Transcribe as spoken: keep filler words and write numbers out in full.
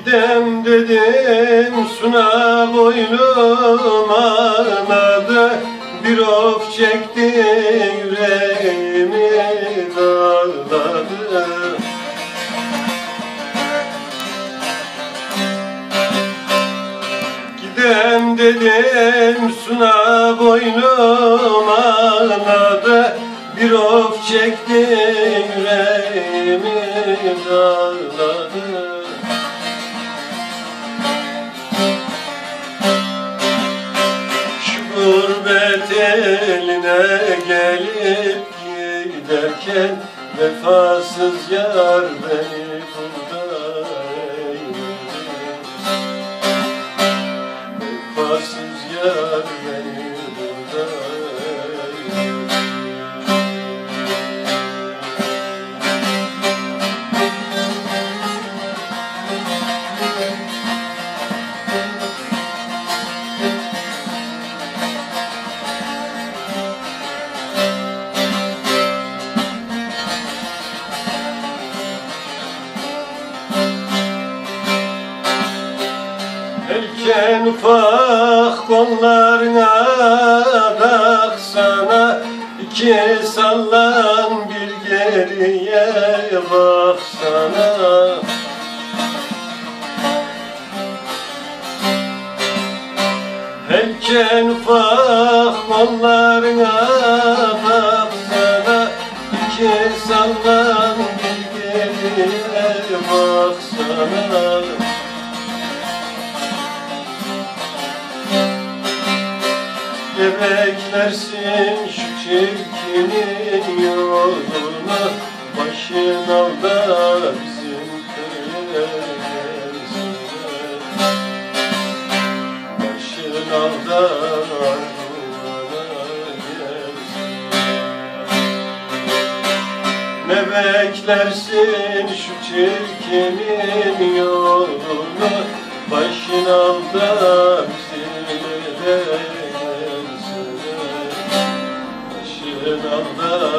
Gidem dedim suna boylum ağladı, bir of çekti yüreğimi dağladı. Gidem dedim suna boylum ağladı, bir of çekti yüreğimi dağladı. Gurbet eline gelip giderken vefasız yar beni burada eyledi. Vefasız yar beni burada eyledi. Elken ufak kollarına baksana, iki sallan bir geriye baksana. Elken ufak kollarına baksana, iki sallan bir geriye baksana. Ne beklersin şu çirkinin yoluna, başın alda bizim köye gelsene. Başın alda Arduan'a gelsene. Ne beklersin şu çirkinin yoluna, başın alda bizim köye gelsene. Başın alda